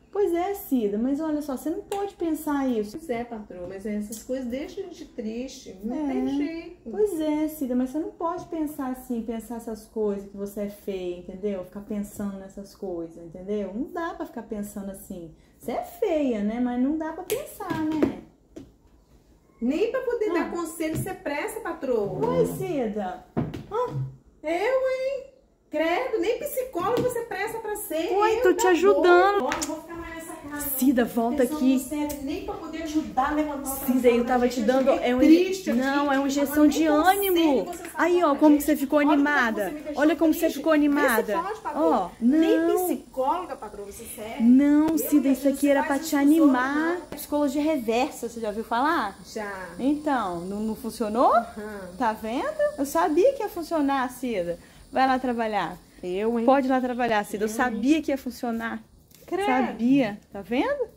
Pois é, Cida, mas olha só, você não pode pensar isso. Pois é, patroa, mas essas coisas deixam a gente triste, não tem jeito. Pois é, Cida, mas você não pode pensar assim, pensar essas coisas, que você é feia, entendeu? Ficar pensando nessas coisas, entendeu? Não dá pra ficar pensando assim. Você é feia, né? Mas não dá pra pensar, né? Nem pra poder dar conselho você presta, patroa. Oi, Cida. Eu, hein? Credo, nem psicólogo você presta pra ser. Oi, tô te ajudando. Não vou ficar mais nessa casa. Cida, volta aqui. Nem pra poder ajudar a levantar o Cida, eu tava te dando. Não, é uma injeção de ânimo. Aí, ó, como que você ficou animada. Olha como você ficou animada. Ó, nem não. psicóloga, patroa, você serve. Não, Cida, isso aqui era pra te animar. Psicologia reversa, você já ouviu falar? Já. Então, não funcionou? Tá vendo? Eu sabia que ia funcionar, Cida. Vai lá trabalhar. Eu, hein? Pode ir lá trabalhar, Cida. Eu sabia que ia funcionar. Credo. Sabia. Tá vendo?